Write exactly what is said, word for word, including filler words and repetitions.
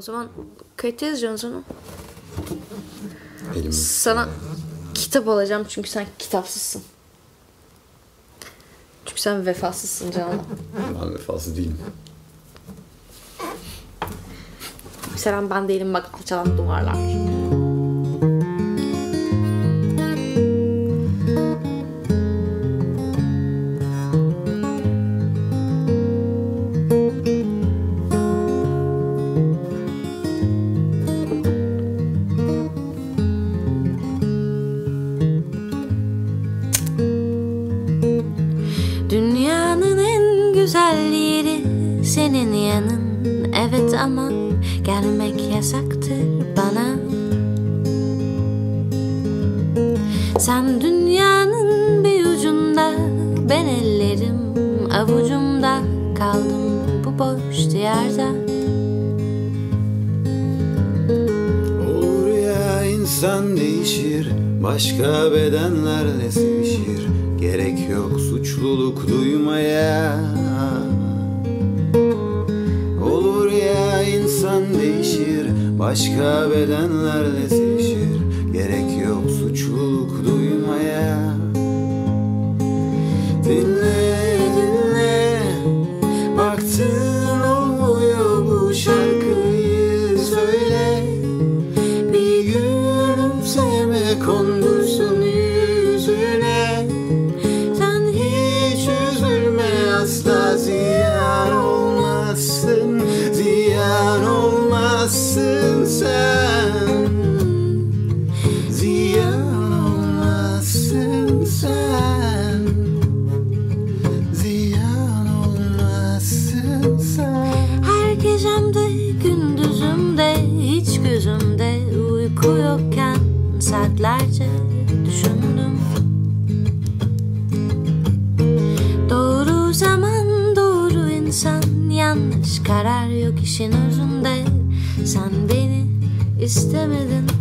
O zaman kayıt yazacaksın onu. Elim. Sana kitap alacağım çünkü sen kitapsızsın. Çünkü sen vefasızsın canım. Ben vefasız değilim. Mesela ben değilim, bak alçalan duvarlar. Dünyanın en güzel yeri senin yanın, evet, ama gelmek yasaktır bana. Sen dünyanın bir ucunda, ben ellerim avucumda, kaldım bu boş diyarda. Olur ya, insan değişir, başka bedenlerle sevişir. Gerek yok suçluluk duymaya. Olur ya, insan değişir, başka bedenlerle sevişir. Gerek yok suçluluk duymaya. Dinle dinle, baktın olmuyor bu şarkıyı söyle. Bir gülümseme kondursun yüzüne. Sen hiç üzülme, asla ziyan olmazsın. Ziyan olmazsın sen. Ziyan olmazsın sen. Ziyan olmazsın sen. Her gecemde, gündüzümde, hiç gözümde uyku yokken saatlerce düşündüm. Doğru zaman, doğru insan, yanlış karar yok işin özünde. Sen beni istemedin.